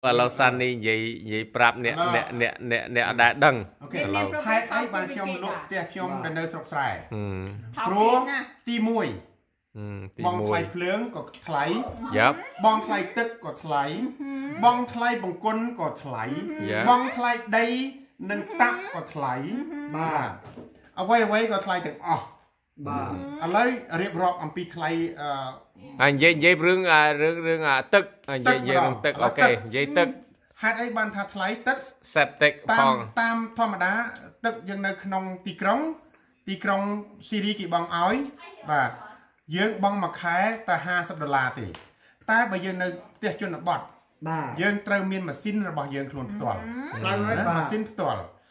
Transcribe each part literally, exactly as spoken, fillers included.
và lâu san đi vậy vậy prap nè nè nè nè nè đã đằng lâu hai ấy bạn trong lục tiệt trong đàn nơi sọc sài pro ti mùi bong thay phướng có thay bong thay tức có thay bong thay bong quân có thay bong thay đây nâng tắc có thay baเอาไว้ไว้ก็ทลายถึงอ๋อบ้าอะไรเรียบร้อยอันปีทลายเอ่ออันเย่เย่เรื่องอ่ะเรื่องเรื่องอ่ะตึกอันเย่เย่เรื่องตึกโอเคเย่ตึกให้ไอ้บรรทัดทลายตึกเซปติกตามตามธรรมดาตึกยังในขนมตีกรงตีกรงซีรีส์กี่บังอ้อยบ่าเยอะบังมาขายแต่ห้าสิบดอลลาร์ตีแต่ไปยังในเตี้ยจนบอดบ่ายังเติมเมียนมาสิ้นระบายยังคลุนตัวมาสิ้นตัว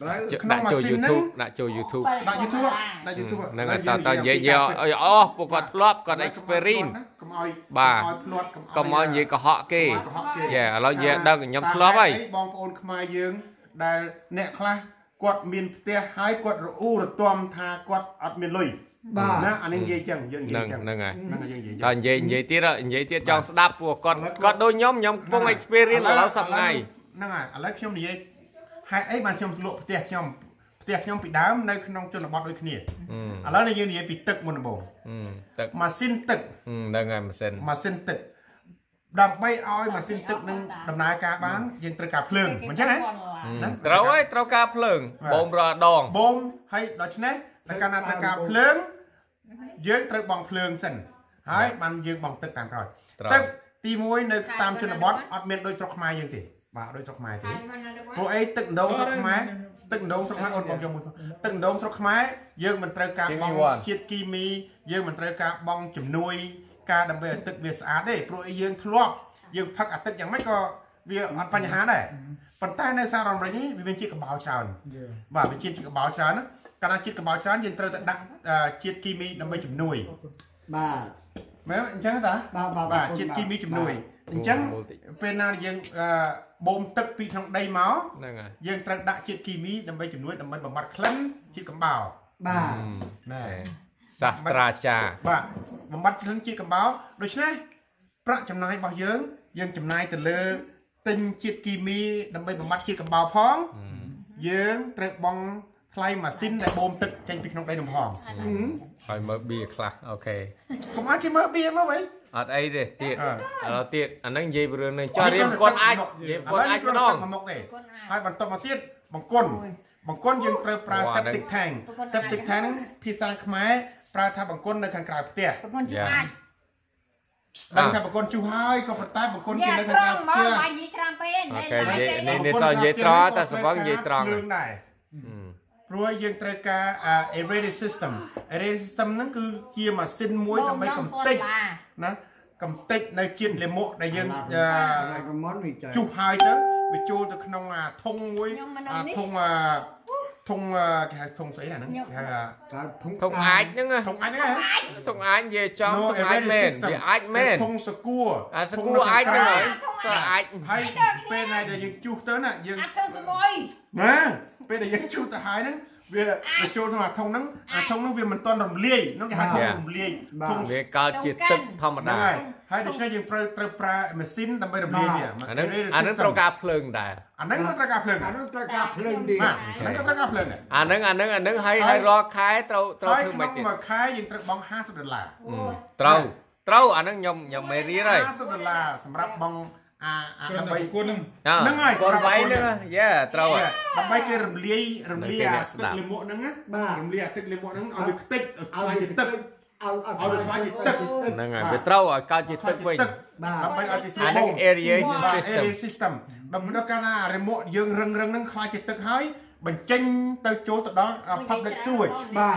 đã cho YouTube đã cho YouTube đã YouTube đã YouTubeนั่นก็ตอนตอนเยอะๆอ๋อพวกก็ทลบก็ experience บ่าก็มองยี่ก็เหาะเก้แย่เราเยอะดังยำทลบไอ้บองโอนขมายยืงได้เนี่ยคลากดมินเตี้ยหายกดอู้ระตอมทากดอัดมินลุยบ่านะอันนี้เยอะจังเยอะจังนั่นไงตอนเยอะเยอะที่เราเยอะที่จองสดับพวกก็ก็โดนย่อมย่อมพวก experience เราสับไงนั่นไงอะไรเชื่อมนี่ให้ไอ้มันชมโลกเตี้ยชมเตี้ยชมปีดามในขนมจนบอดโดยขณีแล้วในยืนนี่ปีตึกมันบ่มาสิ้นตึกได้ไงมาสิ้นมาสิ้นตึกดำไม่อ้อยมาสิ้นตึกนึงดำนายกาบ้างยังตระกาเพลิงเหมือนใช่ไหมเราไอ้ตระกาเพลิงบ่มรอดองบ่มให้ดอกชนะในการตระกาเพลิงยืนตระบองเพลิงสิ้นให้มันยืนบองตึกตามรอยตึกตีมวยในตามชนบอดอัดเมียนโดยจอกไม้ยังตีบ่าโดยสกไม้ทีพวกไอ้ตึกโดงสกไม้ตึกโดงสกไม้อ่อนบองจมูกตึกโดงสกไม้ยืมมันเตะกาบองเชียดกีมียืมมันเตะกาบองจุ่มนุยกาดำเบตึกเวียสอาได้พวกไอ้ยืมทะเลาะยืมพักอัดตึกยังไม่ก็เวียมันปัญหาได้ปัญหาในสารอะไรนี้เป็นชีดกระเป๋าชานบ่าเป็นชีดกระเป๋าชานนะการชีดกระเป๋าชานยืมเตะดักเชียดกีมีดำเบจุ่มนุยบ่าแม้ใช่ไหมตาบ่าบ่าชีดกีมีจุ่มนุยจังเป็นอะไรยังบ่มตึกปีทางใดหมอยังตระดักจิตกีมีดำไปจุดนู้นดำไปบำบัดคลั่นจิตกำบ่าวบ่าศาสตราจารย์บ่าบำบัดคลั่นจิตกำบ่าวโดยเฉพาะพระจำนายบ่เยิงยังจำนายแต่เลือติงจิตกีมีดำไปบำบัดจิตกำบ่าวพ้องเยิงตระบองใครมาสิ้นแต่บ่มตึกจังปีทางใดดำพ้องคอยเมื่อบีคลาโอเคผมอาคิดเมื่อบีเมื่อไหร่อัดไอ้เด็ดตีเราตีอันนั้นยีบเรื่องนึงจะเรียนก้นไอ้ยีบก้นไอ้ก็น้องให้บรรทมาตีบางก้นบางก้นยังเติมปลาเซปติกแทงเซปติกแทงพิซซ่าขมายปลาทาบางก้นในทางกลางเตี้ยบางก้นจุไอบางทาบางก้นจุไฮก็ปลาใต้บางก้นกินในทางกลางเตี้ยโอเคในในซอยยีตรอแต่สมองยีตรองเพราะยังเติมการเอเรดิซิสเต็มเอเรดิซิสเต็มนั่นคือเกี่ยมาสิ้นมวยทำไมกำติกนะกำติกในจีนเลโมในยังจุบหายเถอะไปจูตะขนมทงมวยทงทงแค่ทงสีอะไรนั่นทงไอ้นั่นไงทงไอ้นั่นไงทงไอ้เย่จอมทงไอ้เมนเย่ไอ้เมนทงสกัวสกัวไอ้นั่นไงสไอ้ให้เป็นอะไรแต่ยังจูเตอร์น่ะยังนะเป็นอะไรยังจูแต่หายนั่นเวียไปโจทย์มาทงนั้นทงนั้นเวียมันตอนรำเลี้ยน้องแกหาทงรำเลี้ยทงเวียกาจิตตึกธรรมดาให้เด็กชายยังเตะเตะปลาเมซินทำไปรำเลี้ยเนี่ยอันนั้นอันนั้นตระกาเพลิงได้อันนั้นก็ตระกาเพลิงอันนั้นตระกาเพลิงดีอันนั้นก็ตระกาเพลิงเนี่ยอันนั้นอันนั้นอันนั้นให้ให้รอขายเตาเตาถึงไม่ติดมาขายยังตระบองห้าสิบดอลลาร์เตาเตาอันนั้นยำยำไม่รีเลยห้าสิบดอลลาร์สำหรับบองอ่าทำไปคนนึงนั่งไงคนไว้เลยเย่เตาอ่ะทำไปแค่รำเลี้ยรำเลี้ยตึกเลโมนั่งนะบ้ารำเลี้ยตึกเลโมนั่งเอาไปตึกเอาไปตึกเอาเอาเอาไปตึกนั่งไงไปเตาอ่ะการจิตตึกวิ่งทำไปเอาจิตอันนั้น area system ดำเนินการอ่ะรีโมทยืงรังรังนั่งคลายจิตตึกให้บัญชีเตาโจตดอ public sewage บ้า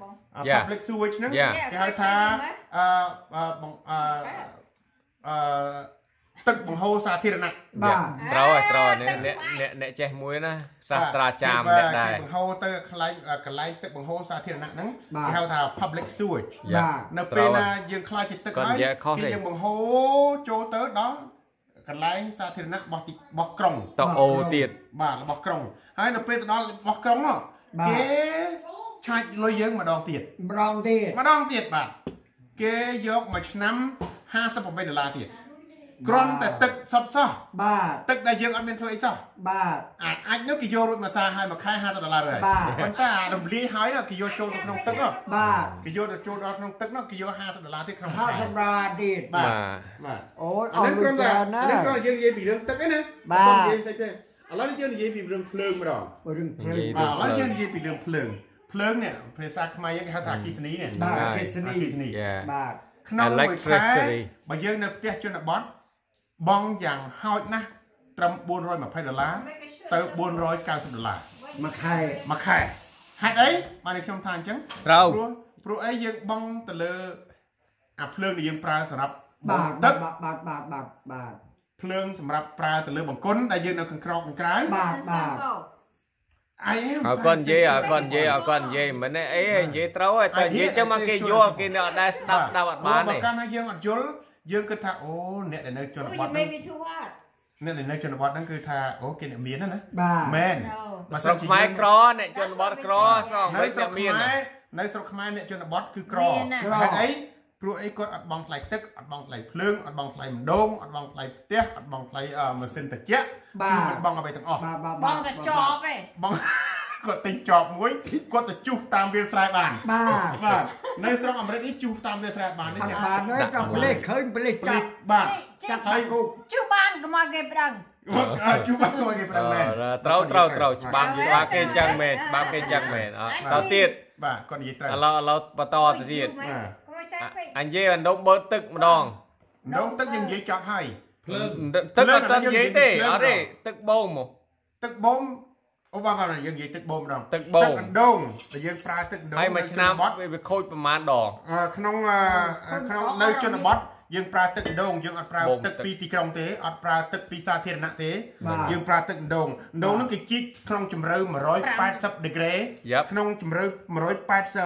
public sewage นั่งที่ให้ท่าอ่าอ่าอ่าอ่าตึกบังโฮสาธิรณะบ้าเตาอ่ะเตาเนี่ยเนี่ยเนี่ยเนี่ยเจ้ามวยนะศาสตราจารย์เนี่ยได้บังโฮเตอร์คลายกันไล่ตึกบังโฮสาธิรณะนั้นที่เขาท่า public sewage บ้าในเป็นยังคลายจิตตึกให้ที่ยังบังโฮโจเตอร์đóกันไล่สาธิรณะบอกติบอกกรงต่อโอติดบ้าบอกกรงให้ในเป็นตอนบอกกรงอ่ะเก๋ชายลอยเยอะมาดองติดมาดองติดมาดองติดบ้าเก๋ยกมาชนะห้าสิบกว่าดอลลาร์ติดក្រន់តែទឹកសតសោះបាទទឹកដែលយើងអត់មានធ្វើអីសោះបាទអាចអាចនោះគេយករួចមកសាហើយមួយខែห้าสิบដុល្លារហើយប៉ុន្តែអារំលាយហើយគេយកចូលទៅក្នុងទឹកហ៎បាទគេយកទៅចូលដល់ក្នុងទឹកនោះគេយកห้าสิบដុល្លារទៀតក្នុងខែห้าสิบដុល្លារទៀតបាទបាទអូយអានេះគ្រាន់តែអានេះគ្រាន់តែយើងនិយាយពីរឿងទឹកឯណាបាទនិយាយស្អីទេឥឡូវយើងនិយាយពីរឿងភ្លើងម្ដងរឿងភ្លើងបាទឥឡូវយើងនិយាយពីរឿងភ្លើងភ្លើងនេះភាសាខ្មែរយើងគេហៅថាអគ្គិសនីនេះបាទអគ្គិសនីអគ្គិសនីបាទក្នុងមួយខែបើយើងនៅផ្ទះជនបទបង់យ៉ាងហោចណាស់ត្រឹមbốn trăm hai mươiដុល្លារទៅbốn trăm chín mươiដុល្លារមួយខែមួយខែហេតុអីបានខ្ញុំថាអញ្ចឹងត្រូវព្រោះព្រោះអីយើងបង់ទៅលើអាភ្លើងដែលយើងប្រើសម្រាប់បាទបាទបាទបាទបាទបាទភ្លើងសម្រាប់ប្រើទៅលើបង្គន់ដែលយើងនៅខាងក្រោកខាងក្រៅបាទបាទអាយអើគាត់និយាយអើគាត់និយាយអើគាត់និយាយមិនអីនិយាយត្រូវហើយតែនិយាយចឹងមកគេយល់គេនៅអត់ដែរស្ដាប់ស្ដាប់អត់បានទេបើកាលណាយើងអត់យល់យើងគិតថាអូអ្នកដែលនៅជនបទហ្នឹងអ្នកដែលនៅជនបទហ្នឹងគឺថាអូគេអ្នកមានណាបាទមែនបើស្រុកខ្មែរក្រអ្នកជនបទក្រស្រុកនៅវិញស្រុតែកមានខ្មែរនៅស្រុកខ្មែរអ្នកជនបទគឺក្រហេតុអីព្រោះអីគាត់អត់បង់ថ្លៃទឹកអត់បង់ថ្លៃភ្លើងអត់បង់ថ្លៃម្ដងអត់បង់ថ្លៃផ្ទះអត់បង់ថ្លៃម៉ាស៊ីនត្រជាក់គឺមិនបង់អ្វីទាំងអស់បាទបាទបងតែចប់ទេបង់គាត់ទិញចប់មួយគាត់ទៅជុះតាមវាលស្រែបានបាទបាទនៅស្រុកអាមេរិកនេះជុះតាមវាលស្រែបាននេះបាទនៅtrong ផ្លេសឃើញផ្លេសចាប់បាទចាប់ហើយគូជុះបានកុំឲ្យគេប្រឹងជុះបានគាត់គេប្រឹងមែនត្រូវត្រូវត្រូវច្បាប់ច្បាប់គេចឹងមែនច្បាប់គេចឹងមែនអត់ដល់ទៀតបាទគាត់និយាយត្រូវឥឡូវឥឡូវបន្តទៅទៀតកុំឲ្យចាស់ពេកអញនិយាយអណ្ដុំបើទឹកម្ដងដងទឹកយើងនិយាយចប់ហើយភ្លើងទឹកអត់ទាន់និយាយទេអត់ទេទឹកបូមមកទឹកបូមអូបាទបាទយើងនិយាយទឹកបូមម្ដងទឹកបូមទឹកអណ្ដងដែលយើងប្រើទឹកអណ្ដងហើយមួយឆ្នាំវាខូចប្រមាណដងក្នុងក្នុងនៅជនបទយើងប្រើទឹកអណ្ដងយើងអត់ប្រើទឹកពីទីក្រុងទេអត់ប្រើទឹកពីសាធារណៈទេយើងប្រើទឹកអណ្ដងអណ្ដងនោះគេជីកក្នុងជម្រៅone hundred eightyដឺក្រេក្នុងជម្រៅone hundred eighty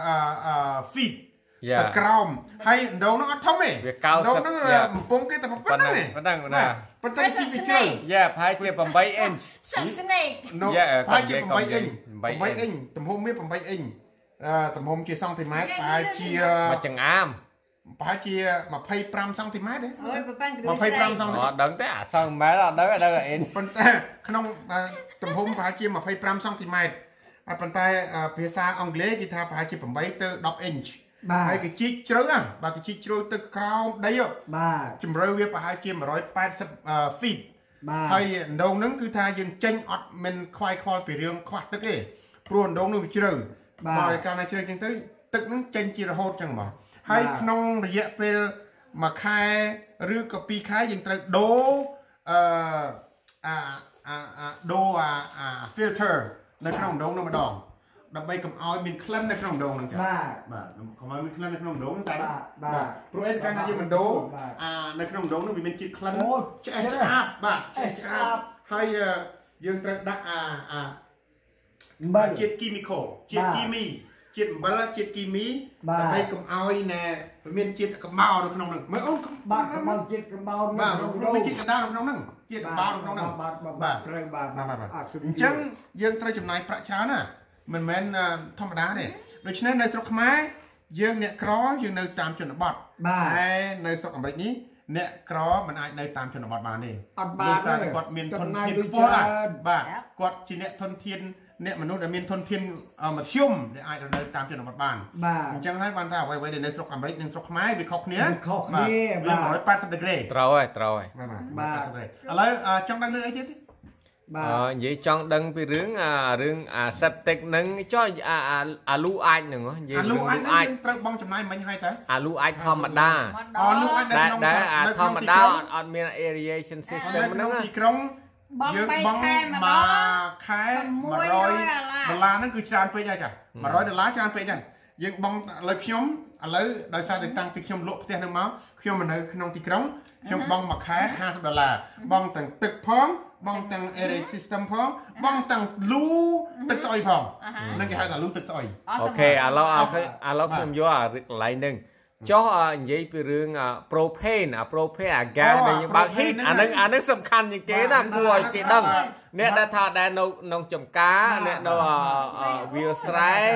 feet ទឹកក្រោមហើយអណ្ដងនោះអត់ធំទេវាអណ្ដងនោះកំពុងគេតែប៉ុណ្្នឹងទេប៉ុណ្ណឹងណាប៉ុន្តែជីវាជ្រៅយ៉ាប្រហែលជាeight អ៊ីនសិនស្នេកយ៉ាប្រហែលជាeightអ៊ីនeightអ៊ីនទំហំវាeightអ៊ីនអឺទំហំជាសង់ទីម៉ែត្រប្រហែលជាមកចង្អាមប្រហែលជាtwenty-fiveសង់ទីម៉ែត្រទេអូយប្រប៉ាំងគ្រូ twenty-fiveសង់ទីអត់ដឹងទេអាសង់ម៉ែអត់ដឹងដឹងអ៊ីនប៉ុន្តែក្នុងទំហំប្រហែលជាtwenty-fiveសង់ទីម៉ែត្រហើយប៉ុន្តែភាសាអង់គ្លេសគេថាប្រហែលជាeightទៅtenអ៊ីនហើយគេជីកជ្រៅណាបើគេជីកជ្រៅទៅក្រោមដីបាទជម្រៅវាប្រហែលជាone hundred eighty feet បាទហើយអណ្ដងហ្នឹងគឺថាយើងចេញអត់មិនខ្វាយខ្វល់ពីរឿងខ្វះទឹកទេព្រោះអណ្ដងនោះវាជ្រៅបើកាលណាជ្រៅចឹងទៅទឹកហ្នឹងចេញជារហូតចឹងមកហើយក្នុងរយៈពេលមួយខែឬក៏ពីរខែយើងត្រូវដូរអឺអាអាដូរអា filter នៅក្នុងអណ្ដងនោះម្ដងដើម្បីកុំឲ្យមានក្លិននៅក្នុងដងហ្នឹងចា៎បាទបាទកុំឲ្យមានក្លិននៅក្នុងដងហ្នឹងតែបាទព្រោះអីកាលណាយើងមិនដូរអានៅក្នុងដងហ្នឹងវាមានជាតិក្លិនឆ្អែតឆ្អាបបាទឆ្អែតឆ្អាបហើយយើងត្រូវដាក់អាអាជាតិគីមីកូជាតិគីមីជាតិអំបិលជាតិគីមីដើម្បីកុំឲ្យណែមានជាតិកម្បោរនៅក្នុងហ្នឹងមើលអូនបាទកម្បោរជាតិកម្បោរបាទមានជាតិកណ្ដាលនៅក្នុងហ្នឹងជាតិកម្បោរនៅក្នុងហ្នឹងបាទបាទត្រូវបាទបាទបាទអញ្ចឹងយើងត្រូវចំណាយប្រាក់ច្រើនណាមិនមែនធម្មតាទេដូច្នេះនៅស្រុកខ្មែរយើងអ្នកក្រយើងនៅតាមជនបទតែនៅស្រុកអាមេរិកនេះអ្នកក្រមិនអាចនៅតាមជនបទបានទេអត់បានទេគាត់មានធនធានខ្ពស់បាទគាត់ជាអ្នកធនធានអ្នកមនុស្សដែលមានធនធានមធ្យមដែលអាចនៅតាមជនបទបានអញ្ចឹងហើយបានថាអ្វីៗដែលនៅស្រុកអាមេរិកនិងស្រុកខ្មែរវាខុសគ្នាខុសគ្នាបាទone hundred eightyដឺក្រេត្រូវហើយត្រូវហើយបាទឥឡូវចង់ដឹងរឿងអីទៀតទេបាទនិយាយចង់ដឹងពីរឿងអារឿងអា septic ហ្នឹងចុះអាអាលូអាចហ្នឹងនិយាយអាលូអាចត្រូវបងចំណាយមិញហើយតើអាលូអាចធម្មតាអាលូអាចនៅក្នុងដែលអាធម្មតាអត់មាន aeration system ហ្នឹងទីក្រុងយើងបងមួយខែone hundredដុល្លារហ្នឹងគឺច្រើនពេកហើយចាone hundredដុល្លារច្រើនពេកហើយយើងបងលើខ្ញុំឥឡូវដោយសារតែតាំងពីខ្ញុំលក់ផ្ទះហ្នឹងមកខ្ញុំនៅក្នុងទីក្រុងខ្ញុំបងមួយខែfiftyដុល្លារបងទាំងទឹកផងបងទាំង air system ផងបងទាំងលូទឹកស្អុយផងហ្នឹងគេហៅថាលូទឹកស្អុយអូខេឥឡូវឥឡូវខ្ញុំយកអាកន្លែងហ្នឹងចុះនិយាយពីរឿង propane អា propane អា gas ដែលយើងបើក heat អាហ្នឹងអាហ្នឹងសំខាន់ជាងគេណាគួរឲ្យគេដឹងអ្នកដែលថាដែលនៅក្នុងចំការអ្នកនៅវាលស្រែ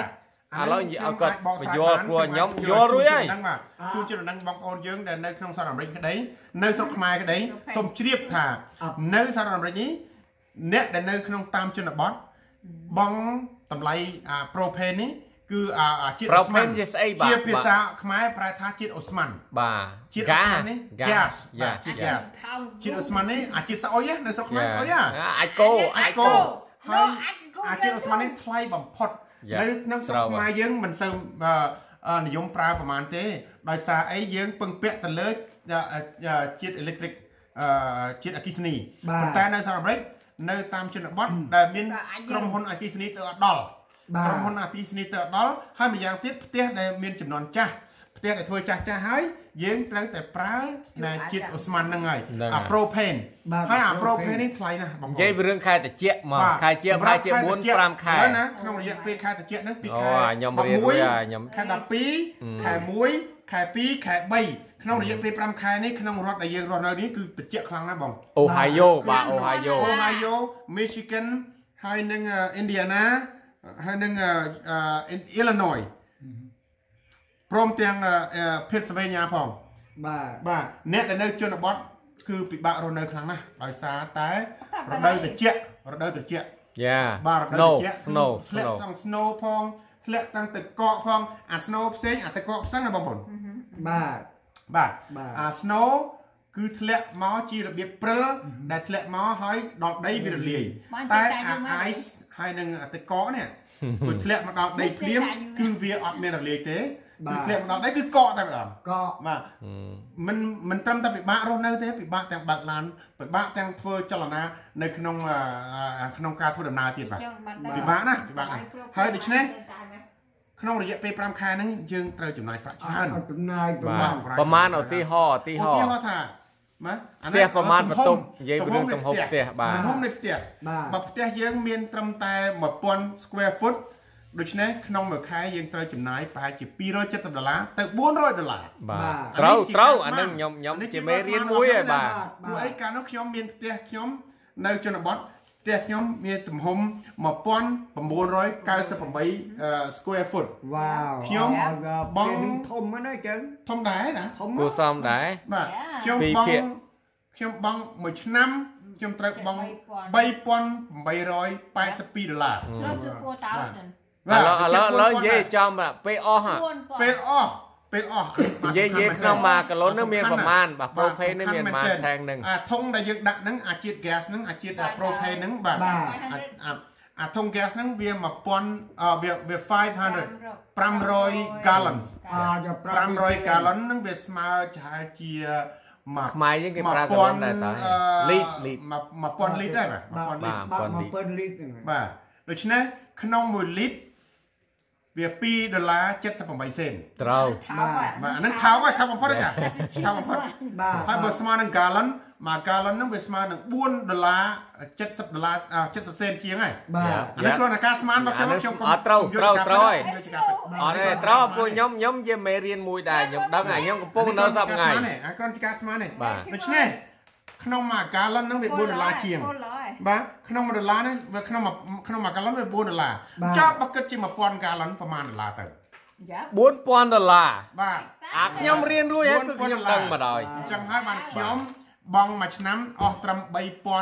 អាឡូវនិយាយឲ្យគាត់បញ្យល់ព្រោះខ្ញុំយល់រួចហើយហ្នឹងបាទជួនជិតហ្នឹងបងប្អូនយើងដែលនៅក្នុងសហរដ្ឋអាមេរិកក្តីនៅស្រុកខ្មែរក្តីសូមជ្រាបថានៅសហរដ្ឋអាមេរិកនេះអ្នកដែលនៅក្នុងតាមជនបទបងតម្លៃអា propane នេះគឺអាជាតិអូស្មန်ជាភាសាខ្មែរប្រែថាជាតិអូស្មန်បាទជាតិអូស្មန်នេះ gas បាទជាតិ gas ជាតិអូស្មန်នេះអាជាតិស្អុយនៅស្រុកខ្មែរស្អុយអាចកោអាចកោហើយអាជាតិអូស្មန်នេះថ្លៃបំផុតនៅក្នុងស្រុកខ្មែរយើងមិនសូវនិយមប្រើប្រហែលទេដោយសារអីយើងពឹងពាក់ទៅលើជាតិអេឡិចត្រូលិកជាតិអគ្គិសនីប៉ុន្តែនៅសហរដ្ឋអាមេរិកនៅតាមជនបទដែលមានក្រុមហ៊ុនអគ្គិសនីទៅអត់ដល់ក្រុមហ៊ុនអគ្គិសនីទៅអត់ដល់ហើយម្យ៉ាងទៀតផ្ទះដែលមានចំនួនចាស់ផ្ទះដែលធ្វើចាស់ចាស់ហើយយើងត្រូវតែប្រើនៅជាតិអូស្មန်ហ្នឹងហើយអា propane ហើយអា propane នេះថ្លៃណាស់បងប្អូននិយាយពីរឿងខែត្រជាក់មកខែជាខែជាbốn 5ខែណាក្នុងរយៈពេលខែត្រជាក់ហ្នឹងពីខែខ្ញុំរៀនរួចខ្ញុំខែដប់ពីរខែមួយខែពីរខែបីក្នុងរយៈពេល5ខែនេះក្នុងរដ្ឋដែលយើងរស់នៅនេះគឺត្រជាក់ខ្លាំងណាស់បងអូហាយ៉ូបាទអូហាយ៉ូអូហាយ៉ូ Michigan ហើយនឹង Indiana ហើយនឹង Illinois ព្រមទាំង Pennsylvania ផងបាទបាទអ្នកដែលនៅជនបទគឺពិបាករស់នៅខ្លាំងណាស់ដោយសារតែរដូវត្រជាក់រដូវត្រជាក់យ៉ាបាទរដូវត្រជាក់ snow ធ្លាក់ទាំង snow ផងធ្លាក់ទាំងទឹកកកផងអា snow ផ្សេងអាទឹកកកផ្សេងណាបងប្អូនបាទបាទអា snow គឺធ្លាក់មកជារបៀបព្រិលដែលធ្លាក់មកហើយដល់ដីវារលាយតែអា ice ហើយនឹងអាទឹកកកនេះគឺធ្លាក់មកដល់ដីភ្លាមគឺវាអត់មានរលាយទេគឺធ្លាក់មកដល់ដីគឺកកតែម្ដងកកបាទមិនមិនត្រឹមតែពិបាករស់នៅទេពិបាកទាំងបើកឡានពិបាកទាំងធ្វើចលនានៅក្នុងក្នុងការធ្វើដំណើរទៀតបាទពិបាកណាស់ពិបាកណាស់ហើយដូច្នេះក្នុងរយៈពេល5ខែហ្នឹងយើងត្រូវចំណាយប្រាក់ច្រើនចំណាយប្រមាណប្រមាណឧទាហរណ៍ឧទាហរណ៍ឧទាហរណ៍ថាបាទផ្ទះប្រមាណបន្ទប់និយាយពីរឿងទំហំផ្ទះបាទទំហំនៃផ្ទះបើផ្ទះយើងមានត្រឹមតែ1000 square foot ដូច្នេះក្នុងមួយខែយើងត្រូវចំណាយប្រហែលជា270ដុល្លារទៅ400ដុល្លារបាទត្រូវត្រូវអានឹងខ្ញុំខ្ញុំជាមេរៀនមួយហើយបាទព្រោះអីកាលនោះខ្ញុំមានផ្ទះខ្ញុំនៅជនបទផ្ទះខ្ញុំមានទំហំ1998 square foot វ៉ាវខ្ញុំបងធំណាស់ចឹងធំដែរណាធំគួរសមដែរបាទខ្ញុំបងខ្ញុំបងមួយឆ្នាំខ្ញុំត្រូវបង3882ដុល្លារឥឡូវឥឡូវឥឡូវនិយាយចំពេលអស់ពេលអស់ពេលអស់និយាយនិយាយក្នុងមួយកាឡូននឹងមានប្រមាណបាទ propane នឹងមានប្រមាណថែងនឹងអាធុងដែលយើងដាក់ហ្នឹងអាជាតិ gas ហ្នឹងអាជាតិ propane ហ្នឹងបាទអាធុង gas ហ្នឹងវា1000វាវា500 gallons អា 500 gallon ហ្នឹងវាស្មើប្រហែលជាមកខ្មែរយើងគេប្រើកាឡូនដែរតើលីត្រលីត្រ 1000លីត្រដែរបាទ1000លីត្របាទដូច្នេះក្នុងមួយលីត្រវា2ដុល្លារ78សេនត្រូវបាទអាហ្នឹងថោកហើយថោកបំផុតចាថោកបំផុតបាទហើយបើស្មើនឹង gallon មួយ gallon ហ្នឹងវាស្មើនឹង4ដុល្លារ70ដុល្លារ70សេនជាងហើយបាទអានេះគ្រាន់តែការស្មានរបស់ខ្ញុំខ្ញុំអត់ត្រូវត្រូវត្រូវហើយអត់ទេត្រូវពួកខ្ញុំខ្ញុំជាមេរៀនមួយដែរខ្ញុំដឹងហើយខ្ញុំកំពុងនៅសប្តាហ៍ថ្ងៃអាគ្រាន់តែការស្មានទេដូច្នេះក្នុងមួយ gallon ហ្នឹងវា4ដុល្លារជាងបាទក្នុង1ដុល្លារហ្នឹងវាក្នុងក្នុងមួយ gallon វា4ដុល្លារចុះបើគិតជា1000 gallon ប្រហែលដុល្លារទៅ 4000ដុល្លារបាទអាខ្ញុំរៀនរួចហើយគឺខ្ញុំដឹងមកដល់អញ្ចឹងហើយបានខ្ញុំបង់មួយឆ្នាំអស់ត្រឹម3882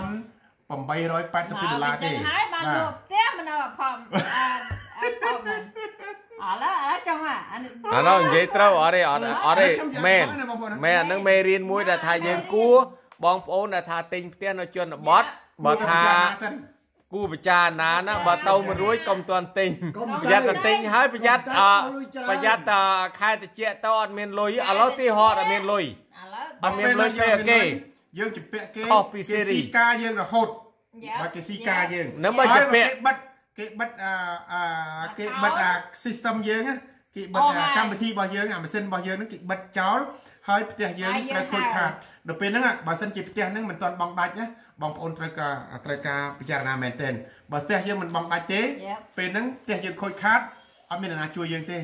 ដុល្លារទេហើយបានលោកផ្ទះមិនដល់ផំអត់ផំអឡអញ្ចឹងអានោះនិយាយត្រូវអត់ទេអត់អត់ទេមែនមែនអានឹងមេរៀនមួយដែលថាយើងគួរបងប្អូនដែលថាទិញផ្ទះនៅជនបទបើថាគួរពិចារណាណាបើទៅមិនរួចកុំទាន់ទិញប្រយ័ត្នតែទិញហើយប្រយ័ត្នប្រយ័ត្នតែខែតិចទៅអត់មានលុយឥឡូវទីហោអត់មានលុយអត់មានលុយទេគេយើងជពាក់គេខុសពីសេរីការយើងរហូតបើគេស៊ីការយើងនឹងមកជពាក់បិទគេបិទអាគេបិទអា system យើងគេបិទកម្មវិធីរបស់យើងអាម៉ាស៊ីនរបស់យើងហ្នឹងគេបិទចោលហើយផ្ទះយើងត្រូវខូចខាតដល់ពេលហ្នឹងបើសិនជាផ្ទះហ្នឹងមិនទាន់បង់ដាច់ណាបងប្អូនត្រូវការត្រូវការពិចារណាមែនទែនបើផ្ទះយើងមិនបង់ដាច់ទេពេលហ្នឹងផ្ទះយើងខូចខាតអត់មានអ្នកណាជួយយើងទេត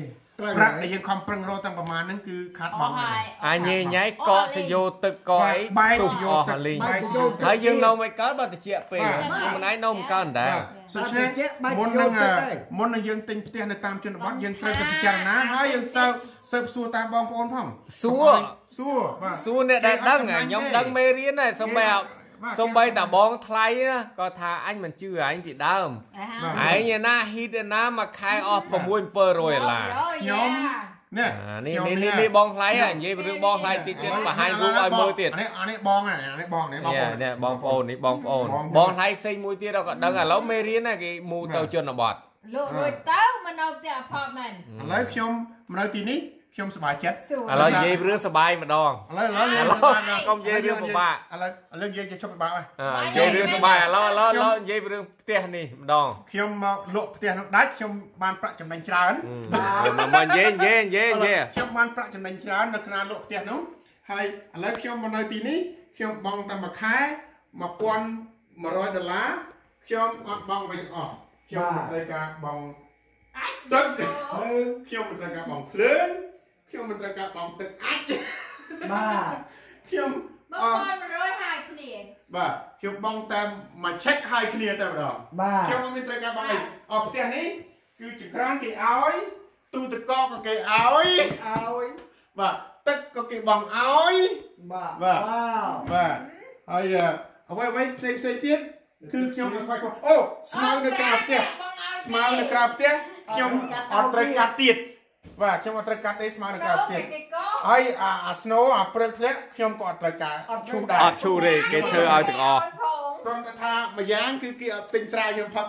ប្រាក់ដែលយើងខំប្រឹងរកទាំងប្រមាណហ្នឹងគឺខាត់បងហើយអាញ៉េញ៉ៃកកសយោទឹកកអីទុំអស់លីងហើយយើងនៅមិនកើតបើតិចពេលយើងមិនឯងនៅមិនកើតដែរដូច្នេះមុននឹងមុននឹងយើងទិញផ្ទះនៅតាមជនបទយើងត្រូវតែពិចារណាហើយយើងសើសើបសួរតាមបងប្អូនផងសួរសួរបាទសួរអ្នកដែលដឹងខ្ញុំដឹងមេរៀនដែរសំបីសំបីតាបងថ្លៃណាក៏ថាអញមិនជឿអញពីដើមឯងណាហ៊ីតណាមួយខែអស់6 700ដុល្លារខ្ញុំនេះនេះនេះនេះបងថ្លៃនិយាយរឿងបងថ្លៃតិចទៀតបង្ហាញរូបឲ្យមើលទៀតនេះអានេះបងអានេះបងនេះបងនេះបងប្អូននេះបងប្អូនបងថ្លៃផ្សេងមួយទៀតក៏ដឹងឥឡូវមេរៀនណាគេមូទៅជនបទលោករួចទៅមកនៅផ្ទះ apartment ឥឡូវខ្ញុំមកនៅទីនេះខ្ញុំសប្បាយចិត្តឥឡូវនិយាយរឿងសប្បាយម្ដងឥឡូវឥឡូវកុំនិយាយរឿងពិបាកឥឡូវឥឡូវនិយាយជប់ពិបាកហើយនិយាយរឿងសប្បាយឥឡូវឥឡូវឥឡូវនិយាយរឿងផ្ទះនេះម្ដងខ្ញុំមកលក់ផ្ទះនោះដាច់ខ្ញុំបានប្រាក់ចំណេញច្រើនមកនិយាយនិយាយនិយាយនិយាយខ្ញុំបានប្រាក់ចំណេញច្រើននៅក្នុងលក់ផ្ទះនោះហើយឥឡូវខ្ញុំមកនៅទីនេះខ្ញុំបង់តែមួយខែ một nghìn một trăm đô la ខ្ញុំអត់បង់វិញអស់ខ្ញុំត្រូវការបង់ទឹកខ្ញុំត្រូវការបង់ភ្លើងខ្ញុំមិនត្រូវការបង់ទឹកអាចបាទខ្ញុំអត់មួយរយហើយគ្នាបាទខ្ញុំបង់តែមួយ check ហើយគ្នាតែម្ដងបាទខ្ញុំមិនត្រូវការបង់អីអស់ផ្ទះនេះគឺចង្ក្រានគេឲ្យទូទឹកកកក៏គេឲ្យឲ្យបាទទឹកក៏គេបង់ឲ្យបាទបាទបាទហើយអ្វីអ្វីផ្សេងផ្សេងទៀតគឺខ្ញុំខ្វាយគាត់អូស្មៅនៅក្រៅផ្ទះស្មៅនៅក្រៅផ្ទះខ្ញុំអត់ត្រូវកាត់ទៀតបាទខ្ញុំអត់ត្រូវកាត់ទេស្មៅនៅក្រៅផ្ទះហើយអាអា snow អាព្រឹកធ្លាក់ខ្ញុំក៏អត់ត្រូវការអត់ឈូដែរអត់ឈូទេគេធ្វើឲ្យទាំងអស់ព្រមតែថាមួយយ៉ាងគឺគេអត់ទិញស្រាយើងផឹក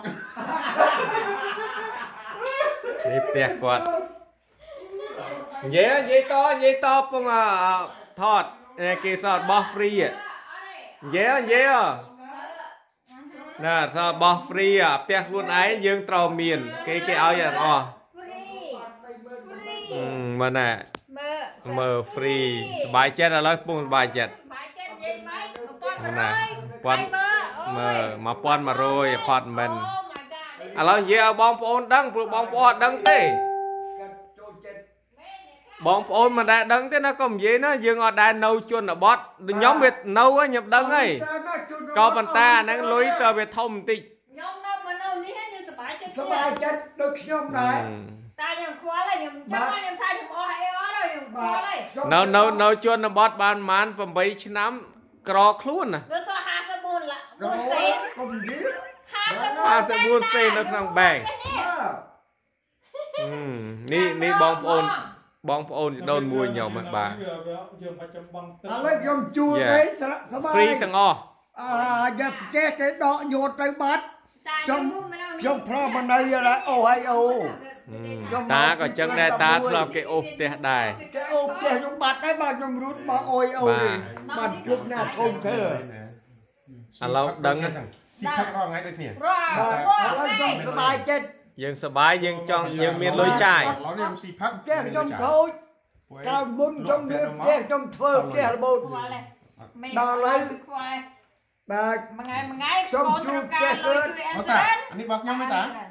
នេះផ្ទះគាត់និយាយនិយាយតនិយាយតពងថតគេសតបោះ free និយាយនិយាយណាថាបោះ free អាផ្ទះខ្លួនឯងយើងត្រូវមានគេគេឲ្យទាំងអស់មើលណាមើល free សบายចិត្តឥឡូវពងសบายចិត្តសบายចិត្តនិយាយមកណាគាត់មើល một nghìn một trăm អផតមិនឥឡូវនិយាយឲ្យបងប្អូនដឹងព្រោះបងប្អូនអត់ដឹងទេបងប្អូនមិនដែលដឹងទេណាកុំនិយាយណាយើងអត់ដែលនៅជនបទខ្ញុំវានៅខ្ញុំដឹងហើយក៏ប៉ុន្តែអាហ្នឹងលុយទៅវាធំបន្តិចខ្ញុំនៅមកនៅនេះខ្ញុំសប្បាយចិត្តសប្បាយចិត្តដូចខ្ញុំដែរតែខ្ញុំខ្វល់ហើយខ្ញុំចាំខ្ញុំថាខ្ញុំអស់អីអត់ហើយខ្ញុំខ្វល់ហើយនៅនៅនៅជនបទបានប្រហែល8ឆ្នាំក្រខ្លួនណាដូចសោះห้าสิบbốnឡាសេនកុំនិយាយห้าสิบbốnសេននៅក្នុងបែងនេះនេះបងប្អូនបងប្អូនដូនមួយខ្ញុំបាទយើងបាច់ចាំបងទឹកឥឡូវខ្ញុំជួលវិញសบาย free ទាំងអស់អាយ៉ាផ្ទះគេដកយោទៅបាត់ខ្ញុំខ្ញុំផ្លោះមកនៅអូហើយអូតាក៏ចឹងដែរតាធ្លាប់គេអូសផ្ទះដែរគេអូសផ្ទះខ្ញុំបាត់ដែរបាទខ្ញុំរូតមកអូយអូបាត់ជួបណាកូនធ្វើឥឡូវដឹងស៊ីផឹករងថ្ងៃដូចគ្នាបាទឥឡូវខ្ញុំសบายចិត្តយើងសบายយើងចង់យើងមានលុយចាយឥឡូវនេះខ្ញុំស៊ីផឹកផ្ទះខ្ញុំខូចកាលមុនខ្ញុំមានផ្ទះខ្ញុំធ្វើផ្ទះរបូតដល់ហើយបាទមួយថ្ងៃមួយថ្ងៃខ្ញុំជួបផ្ទះគាត់អានេះរបស់ខ្ញុំទេតា